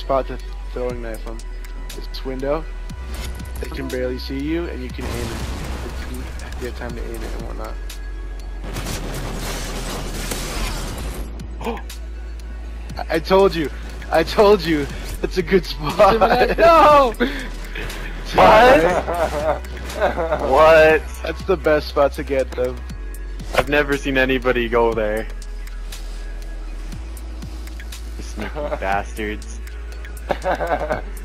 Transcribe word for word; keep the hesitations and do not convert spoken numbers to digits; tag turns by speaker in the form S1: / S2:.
S1: spot to throwing knife them. This window, they can barely see you, and you can aim it. You have time to aim it and whatnot. I, I told you, I told you, it's a good spot. No!
S2: What? What?
S1: That's the best spot to get them.
S2: I've never seen anybody go there. You sneaky bastards.